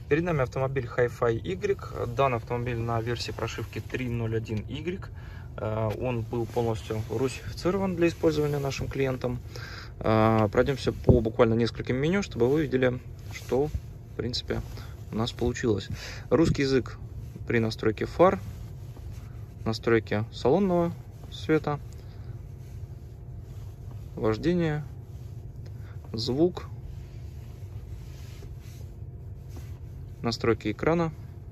Перед нами автомобиль Hi-Fi Y. Данный автомобиль на версии прошивки 3.01Y. Он был полностью русифицирован для использования нашим клиентам. Пройдемся по буквально нескольким меню, чтобы вы видели, что в принципе у нас получилось. Русский язык при настройке фар, настройке салонного света, вождение, звук, настройки экрана.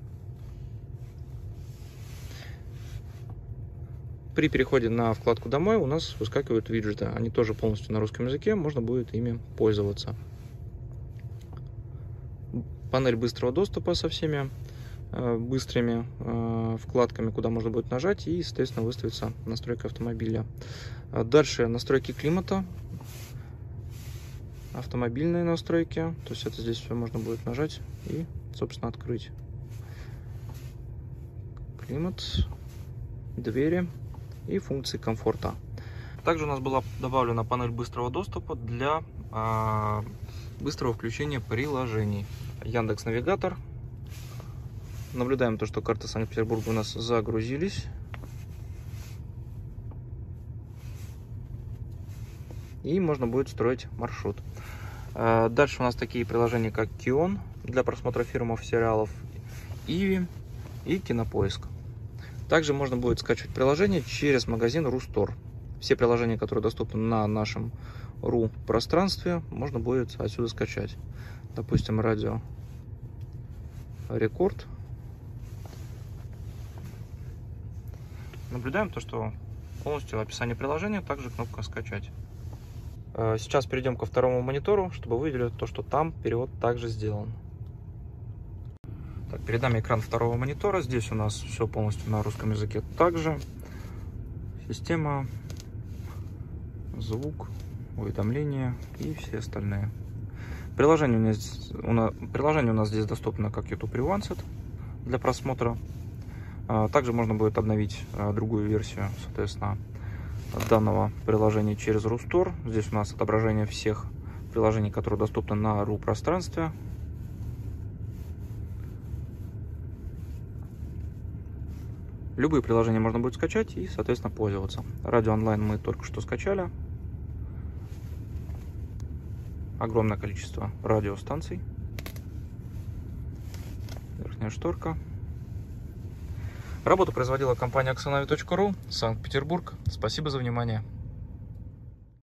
При переходе на вкладку «Домой» у нас выскакивают виджеты. Они тоже полностью на русском языке, можно будет ими пользоваться. Панель быстрого доступа со всеми быстрыми вкладками, куда можно будет нажать и, соответственно, выставится настройка автомобиля. Дальше настройки климата, автомобильные настройки. То есть это здесь все можно будет нажать и, собственно, открыть. Климат, двери и функции комфорта. Также у нас была добавлена панель быстрого доступа для быстрого включения приложений. Яндекс.Навигатор. Наблюдаем то, что карты Санкт-Петербурга у нас загрузились. И можно будет строить маршрут. Дальше у нас такие приложения, как Kion для просмотра фильмов, сериалов, Иви и Кинопоиск. Также можно будет скачивать приложение через магазин RuStore. Все приложения, которые доступны на нашем RU пространстве, можно будет отсюда скачать. Допустим, радио Рекорд. Наблюдаем то, что полностью в описании приложения также кнопка «Скачать». Сейчас перейдем ко второму монитору, чтобы вы видели то, что там перевод также сделан. Так, перед нами экран второго монитора. Здесь у нас все полностью на русском языке. Также система, звук, уведомления и все остальные. Приложение у нас здесь доступно как YouTube Revanced для просмотра. Также можно будет обновить другую версию, соответственно, данного приложения через RuStore. Здесь у нас отображение всех приложений, которые доступны на RU пространстве. Любые приложения можно будет скачать и, соответственно, пользоваться. Радио онлайн мы только что скачали. Огромное количество радиостанций. Верхняя шторка. Работу производила компания Axonavi.ru, Санкт-Петербург. Спасибо за внимание.